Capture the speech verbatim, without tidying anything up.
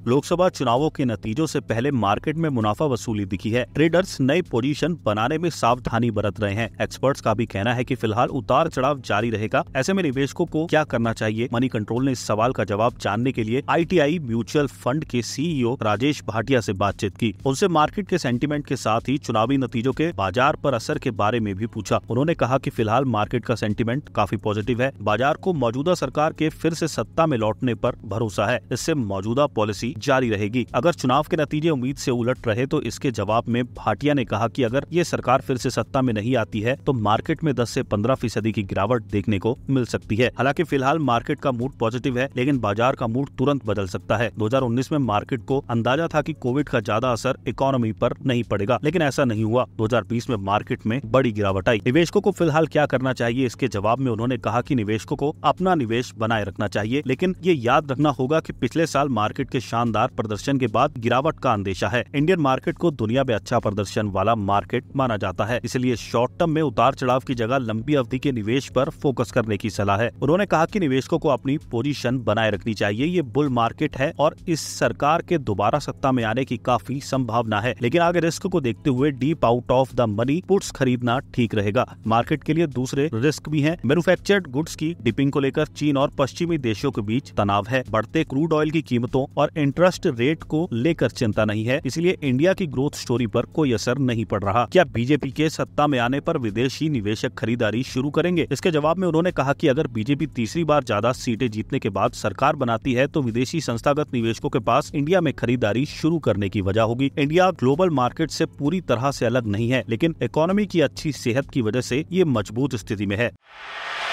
लोकसभा चुनावों के नतीजों से पहले मार्केट में मुनाफा वसूली दिखी है। ट्रेडर्स नई पोजीशन बनाने में सावधानी बरत रहे हैं। एक्सपर्ट्स का भी कहना है कि फिलहाल उतार चढ़ाव जारी रहेगा। ऐसे में निवेशकों को क्या करना चाहिए? मनी कंट्रोल ने इस सवाल का जवाब जानने के लिए I T I mutual fund के सी ई ओ राजेश भाटिया से बातचीत की। उनसे मार्केट के सेंटीमेंट के साथ ही चुनावी नतीजों के बाजार पर असर के बारे में भी पूछा। उन्होंने कहा कि फिलहाल मार्केट का सेंटीमेंट काफी पॉजिटिव है। बाजार को मौजूदा सरकार के फिर से सत्ता में लौटने पर भरोसा है। इससे मौजूदा पॉलिसी जारी रहेगी। अगर चुनाव के नतीजे उम्मीद से उलट रहे तो इसके जवाब में भाटिया ने कहा कि अगर ये सरकार फिर से सत्ता में नहीं आती है तो मार्केट में दस से पंद्रह फीसदी की गिरावट देखने को मिल सकती है। हालांकि फिलहाल मार्केट का मूड पॉजिटिव है, लेकिन बाजार का मूड तुरंत बदल सकता है। दो हज़ार उन्नीस में मार्केट को अंदाजा था कि कोविड का ज्यादा असर इकोनॉमी पर नहीं पड़ेगा, लेकिन ऐसा नहीं हुआ। दो हज़ार बीस में मार्केट में बड़ी गिरावट आई। निवेशकों को फिलहाल क्या करना चाहिए? इसके जवाब में उन्होंने कहा कि निवेशकों को अपना निवेश बनाए रखना चाहिए, लेकिन ये याद रखना होगा कि पिछले साल मार्केट के शानदार प्रदर्शन के बाद गिरावट का अंदेशा है। इंडियन मार्केट को दुनिया में अच्छा प्रदर्शन वाला मार्केट माना जाता है, इसलिए शॉर्ट टर्म में उतार चढ़ाव की जगह लंबी अवधि के निवेश पर फोकस करने की सलाह है। उन्होंने कहा कि निवेशकों को अपनी पोजीशन बनाए रखनी चाहिए। ये बुल मार्केट है और इस सरकार के दोबारा सत्ता में आने की काफी संभावना है, लेकिन आगे रिस्क को देखते हुए deep out of the money puts खरीदना ठीक रहेगा। मार्केट के लिए दूसरे रिस्क भी हैं। मैन्युफैक्चर्ड गुड्स की डिपिंग को लेकर चीन और पश्चिमी देशों के बीच तनाव है। बढ़ते क्रूड ऑयल की कीमतों और इंटरेस्ट रेट को लेकर चिंता नहीं है, इसलिए इंडिया की ग्रोथ स्टोरी पर कोई असर नहीं पड़ रहा। क्या बीजेपी के सत्ता में आने पर विदेशी निवेशक खरीदारी शुरू करेंगे? इसके जवाब में उन्होंने कहा कि अगर बीजेपी तीसरी बार ज्यादा सीटें जीतने के बाद सरकार बनाती है तो विदेशी संस्थागत निवेशकों के पास इंडिया में खरीदारी शुरू करने की वजह होगी। इंडिया ग्लोबल मार्केट से पूरी तरह से अलग नहीं है, लेकिन इकोनॉमी की अच्छी सेहत की वजह से ये मजबूत स्थिति में है।